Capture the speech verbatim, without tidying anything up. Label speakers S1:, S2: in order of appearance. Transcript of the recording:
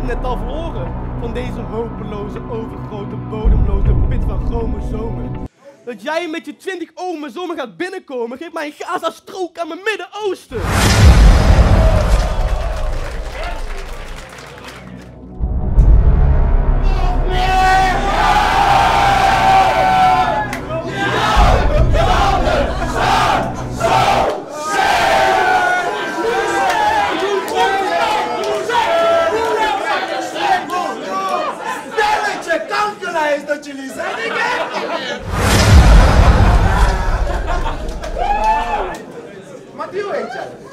S1: net al verloren van deze hopeloze, overgrote, bodemloze pit van chromosomen. Dat jij met je twintig omen zomaar gaat binnenkomen, geeft mij een Gaza-strook aan mijn Midden-Oosten.
S2: Dat jullie zijn, Matthew heet jij.